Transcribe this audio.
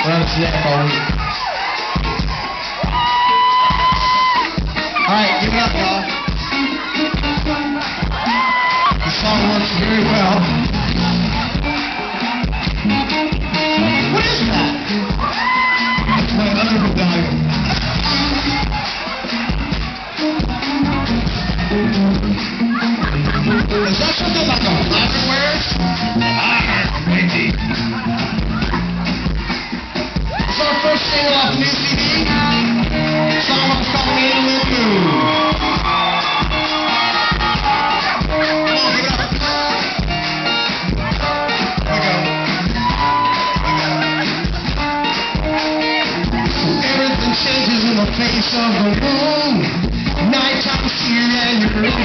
Running snack all week. Alright, give it up, y'all. The song works very well. What is that? It's my other medallion. Is that something like a flower wears? Maybe. It's our first single off new CD. The song was called In a Little Mood. Everything changes in the face of the moon. Nighttime here and you're